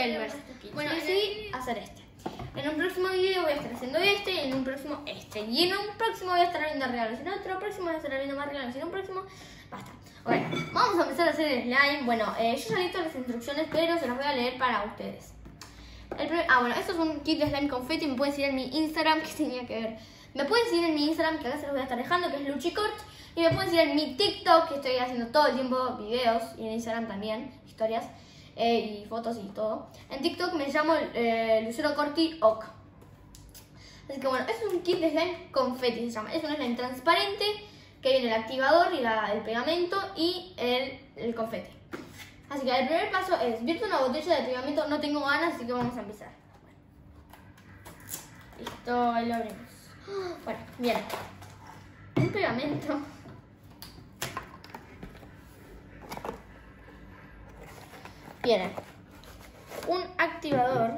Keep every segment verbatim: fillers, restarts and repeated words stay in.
Elmers. Bueno, decidí hacer este. En un próximo video voy a estar haciendo este, y en un próximo este. Y en un próximo voy a estar abriendo regalos. En otro próximo voy a estar abriendo más regalos. Y en un próximo, basta. Bueno, vamos a empezar a hacer el slime. Bueno, eh, yo ya leí todas las instrucciones, pero se las voy a leer para ustedes. El primer, ah, bueno, esto es un kit de slime confetti. Me pueden seguir en mi Instagram, que tenía que ver. Me pueden seguir en mi Instagram, que acá se los voy a estar dejando, que es luchicort. Y me pueden seguir en mi TikTok, que estoy haciendo todo el tiempo videos. Y en Instagram también, historias. Eh, y fotos y todo. En TikTok me llamo eh, Lucero Corti Oc. Así que bueno, es un kit de slime confetti, se llama. Es un slime transparente que viene el activador y la, el pegamento y el, el confeti. Así que el primer paso es vierte una botella de pegamento. No tengo ganas, así que vamos a empezar. Bueno. Listo, ahí lo abrimos. Bueno, bien. Un pegamento. Viene un activador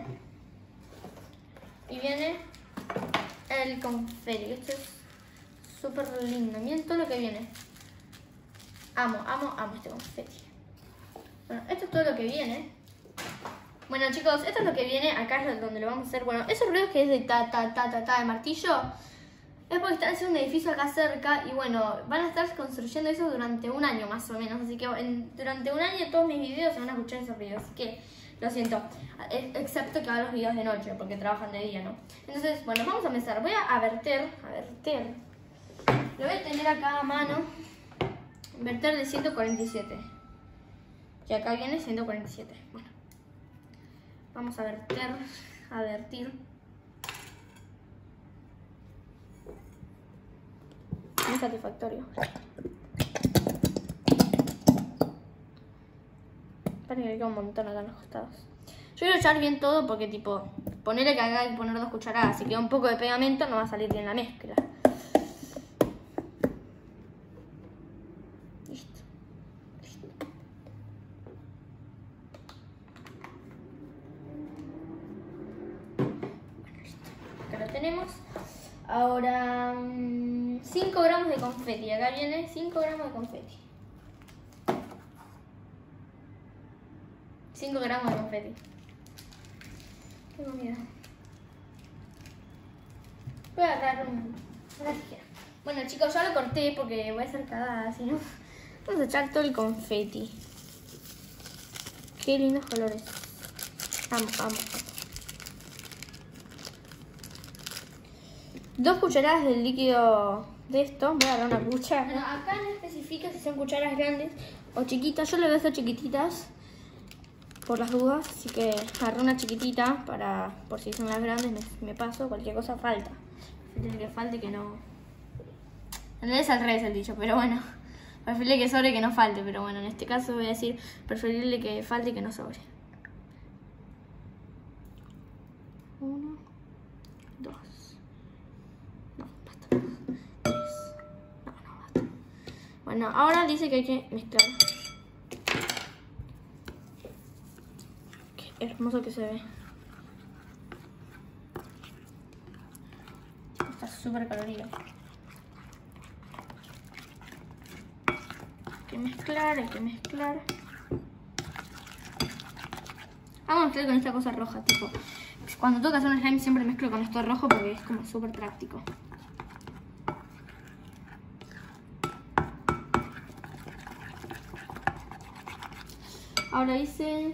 y viene el confeti. Esto es súper lindo. Miren todo lo que viene. Amo, amo, amo este confeti. Bueno, esto es todo lo que viene. Bueno, chicos, esto es lo que viene. Acá es donde lo vamos a hacer. Bueno, esos ruidos que es de ta, ta, ta, ta, ta de martillo es porque están haciendo un edificio acá cerca. Y bueno, van a estar construyendo eso durante un año más o menos. Así que en, durante un año todos mis videos se van a escuchar esos ruidos. Así que lo siento, excepto que hagan los videos de noche porque trabajan de día, ¿no? Entonces, bueno, vamos a empezar. Voy a verter, a verter. Lo voy a tener acá a mano. Verter de ciento cuarenta y siete. Y acá viene ciento cuarenta y siete. Bueno, vamos a verter, a vertir. Muy satisfactorio. Parece que queda un montón acá en los costados. Yo quiero echar bien todo porque tipo, ponerle que acá hay que poner dos cucharadas. Si queda un poco de pegamento no va a salir bien la mezcla. Listo. Listo. Bueno, listo. Acá lo tenemos. Ahora cinco gramos de confeti. Acá viene cinco gramos de confeti. cinco gramos de confeti. Tengo miedo. Voy a agarrar un, una tijera. Bueno, chicos, ya lo corté porque voy a hacer cagada, si no. Vamos a echar todo el confeti. Qué lindos colores. Amo, amo, amo. Dos cucharadas del líquido de esto. Voy a agarrar una cuchara. Bueno, acá no especifica si son cucharas grandes o chiquitas. Yo le voy a hacer chiquititas por las dudas. Así que agarré una chiquitita para, por si son las grandes, me, me paso. Cualquier cosa falta. Tiene que falte que no. En realidad es al revés el dicho, pero bueno. Preferible que sobre que no falte. Pero bueno, en este caso voy a decir preferible que falte que no sobre. Uno, dos. Bueno, ahora dice que hay que mezclar. Qué hermoso que se ve. Está súper colorido. Hay que mezclar, hay que mezclar. Vamos a mezclar con esta cosa roja, tipo. Cuando tengo que hacer un slime siempre mezclo con esto rojo porque es como súper práctico. Ahora hice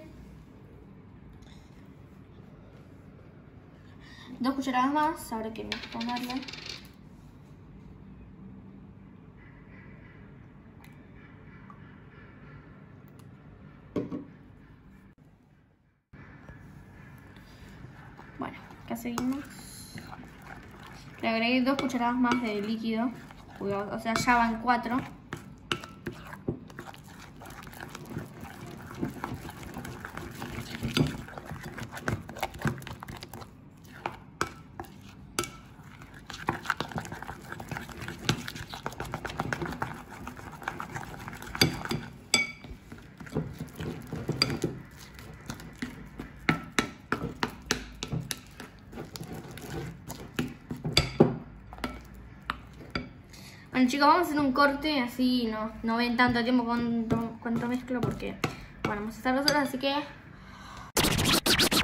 dos cucharadas más, ahora que me ponerle. Bueno, acá seguimos. Le agregué dos cucharadas más de líquido, o sea, ya van cuatro. Bueno, chicos, vamos a hacer un corte, así no, no ven tanto tiempo cuánto, cuánto mezclo porque, bueno, vamos a estar dos horas, así que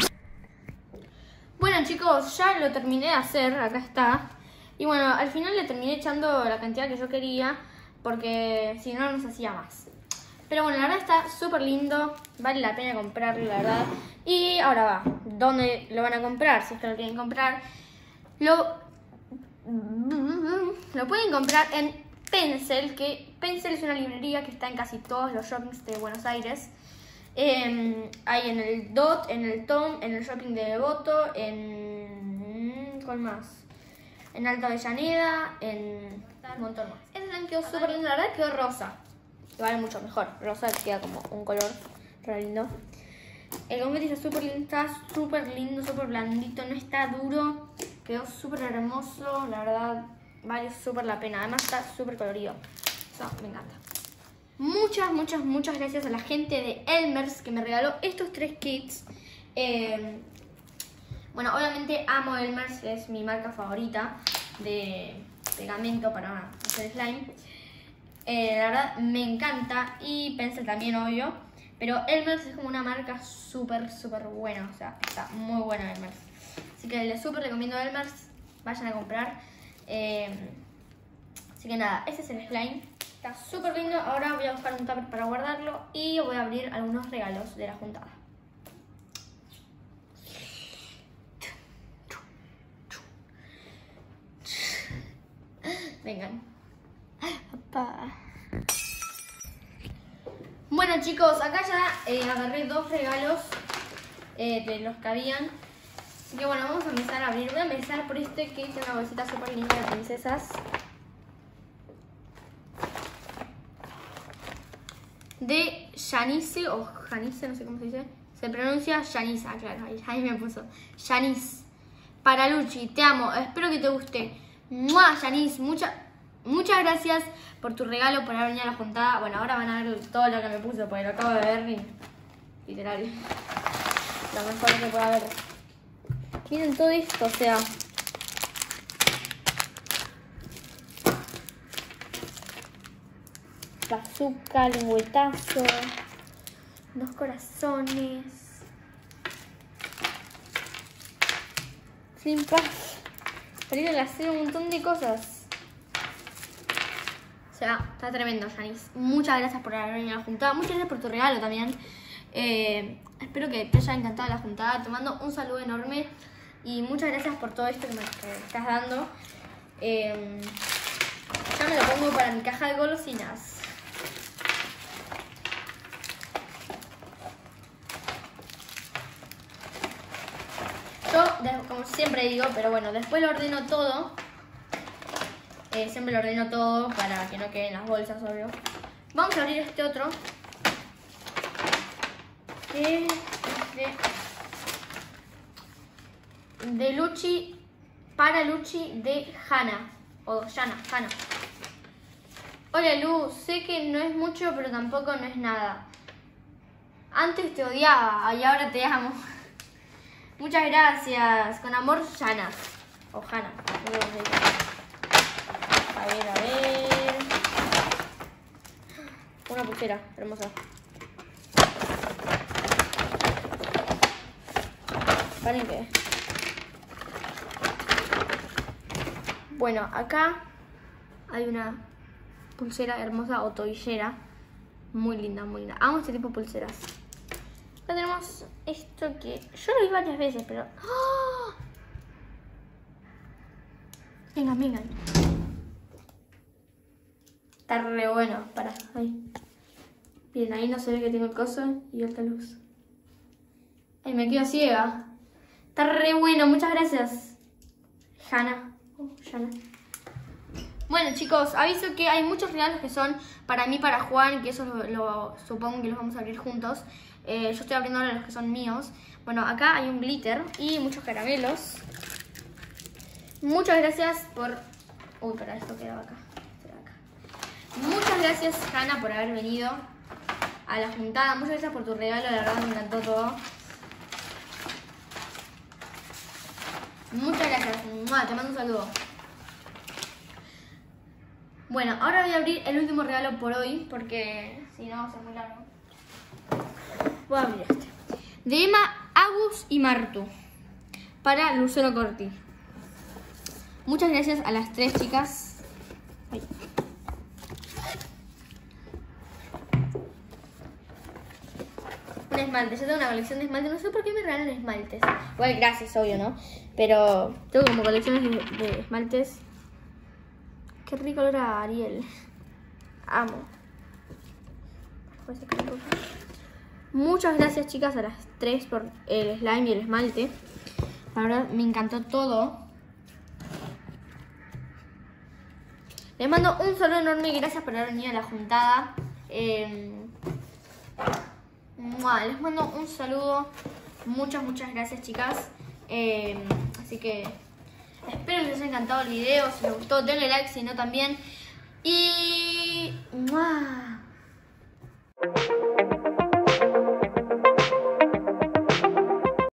Bueno chicos, ya lo terminé de hacer, acá está. Y bueno, al final le terminé echando la cantidad que yo quería, porque si no, no se hacía más. Pero bueno, la verdad está súper lindo, vale la pena comprarlo, la verdad. Y ahora va, ¿dónde lo van a comprar? Si es que lo quieren comprar, lo, lo pueden comprar en Pencil, que Pencil es una librería que está en casi todos los shoppings de Buenos Aires. Eh, hay en el D O T, en el T O M, en el shopping de Devoto, en... ¿cuál más? En Alta Avellaneda, en... un montón más. Este slime quedó súper lindo, la verdad quedó rosa. Vale mucho mejor, rosa queda como un color re lindo. El confeti está súper lindo, está súper lindo, súper blandito, no está duro. Quedó súper hermoso, la verdad vale súper la pena. Además está súper colorido, eso me encanta. Muchas, muchas, muchas gracias a la gente de Elmer's que me regaló estos tres kits. Eh, bueno, obviamente amo Elmer's, es mi marca favorita de pegamento para hacer slime. Eh, la verdad me encanta, y Pencil también, obvio. Pero Elmer's es como una marca súper, súper buena, o sea, está muy buena Elmer's. Así que les súper recomiendo Elmer's, vayan a comprar. Eh, así que nada, ese es el slime. Está súper lindo. Ahora voy a buscar un tupper para guardarlo y voy a abrir algunos regalos de la juntada. Vengan. Papá. Bueno chicos, acá ya eh, agarré dos regalos eh, de los que habían. Así que bueno, vamos a empezar a abrir. Voy a empezar por este que es una bolsita súper linda de princesas. De Janice, o Janice, no sé cómo se dice. Se pronuncia Janisa, claro, ahí, ahí me puso. Janice. Para Luchi, te amo, espero que te guste. ¡Mua, Janice! Mucha, muchas gracias por tu regalo, por haber venido a la juntada. Bueno, ahora van a ver todo lo que me puso, porque lo acabo de ver y... literal. Lo mejor que pueda haber. Miren todo esto, o sea... bazooka, lengüetazo, dos corazones, Slim Puff, para ir a hacer un montón de cosas. O sea, está tremendo, Janice. Muchas gracias por haber venido a la juntada. Muchas gracias por tu regalo también. Eh, espero que te haya encantado la juntada. Te mando un saludo enorme y muchas gracias por todo esto que me que estás dando. Eh, ya me lo pongo para mi caja de golosinas. Yo, como siempre digo, pero bueno, después lo ordeno todo. Eh, siempre lo ordeno todo para que no queden las bolsas, obvio. Vamos a abrir este otro. Que es de, de Luchi, para Luchi de Hannah. O Jana, Hannah. Hola Lu, sé que no es mucho, pero tampoco no es nada. Antes te odiaba y ahora te amo. Muchas gracias. Con amor, Jana. O Hannah. No sé. A ver, a ver. Una pulsera, hermosa. ¿Paren qué? Bueno, acá hay una pulsera hermosa o tobillera. Muy linda, muy linda. Amo este tipo de pulseras. Acá tenemos esto que yo lo vi varias veces, pero... ¡Oh! Vengan, vengan. Está re bueno. Para, ahí. Bien, ahí no se ve que tengo el coso y alta luz. Ay, me quedo ciega. Está re bueno, muchas gracias. Hannah. Oh, Jana. Bueno chicos, aviso que hay muchos regalos que son para mí, para Juan, que eso lo, lo supongo que los vamos a abrir juntos. Eh, yo estoy abriendo ahora los que son míos. Bueno, acá hay un glitter y muchos caramelos. Muchas gracias por... Uy, para esto quedaba acá. acá. Muchas gracias, Hannah, por haber venido a la juntada. Muchas gracias por tu regalo, la verdad me encantó todo. Muchas gracias. ¡Mua! Te mando un saludo. Bueno, ahora voy a abrir el último regalo por hoy, porque si no va a ser muy largo. Voy a abrir este. De Emma, Agus y Martu. para Lucero Corti. Muchas gracias a las tres chicas. Ay. Un esmalte, yo tengo una colección de esmaltes, no sé por qué me regalan esmaltes. Igual gracias, obvio, ¿no? Pero tengo como colecciones de, de esmaltes. Qué rico olor a Ariel. Amo. Muchas gracias chicas a las tres por el slime y el esmalte. La verdad me encantó todo. Les mando un saludo enorme y gracias por haber venido a la juntada. Eh, les mando un saludo. Muchas, muchas gracias chicas. Eh, así que espero que les haya encantado el video. Si les gustó denle like, si no también. Y